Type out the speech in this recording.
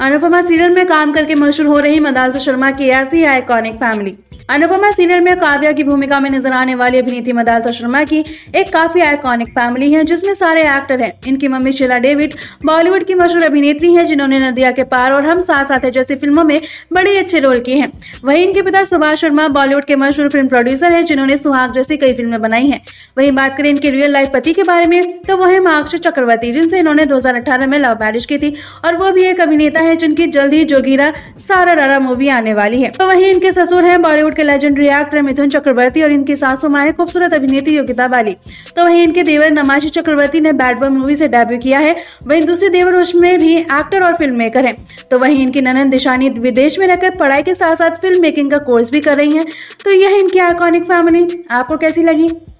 Anupama serial में काम करके मशहूर हो रही मदालसा शर्मा की ऐसी आइकॉनिक फैमिली। अनुपमा सीरियल में काव्या की भूमिका में नजर आने वाली अभिनेत्री मदालसा शर्मा की एक काफी आइकॉनिक फैमिली है, जिसमें सारे एक्टर हैं। इनकी मम्मी शीला डेविड बॉलीवुड की मशहूर अभिनेत्री हैं, जिन्होंने नदिया के पार और हम साथ साथ हैं जैसी फिल्मों में बड़े अच्छे रोल किए हैं। वहीं इनके पिता सुभाष शर्मा बॉलीवुड के मशहूर फिल्म प्रोड्यूसर हैं, जिन्होंने सुहाग जैसी कई फिल्में बनाई हैं। वहीं बात करें इनके रियल लाइफ पति के बारे में तो वो है मोक्षी चक्रवर्ती, जिनसे इन्होंने 2018 में लव मैरिज की थी और वो भी एक अभिनेता है जिनकी जल्द ही जोगीरा सारा रारा मूवी आने वाली है। तो वहीं इनके ससुर हैं बॉलीवुड के लेजेंडरी एक्टर मिथुन चक्रवर्ती और इनकी सासू मां है खूबसूरत अभिनेत्री योगिता बाली। तो वहीं इनके देवर नमाशी चक्रवर्ती ने बैड बॉय मूवी से डेब्यू किया है। वहीं दूसरी देवर उसमें भी एक्टर और फिल्म मेकर है। तो वहीं इनकी ननद दिशानी विदेश में रहकर पढ़ाई के साथ साथ फिल्म मेकिंग का कोर्स भी कर रही है। तो यह इनकी आइकॉनिक फैमिली आपको कैसी लगी?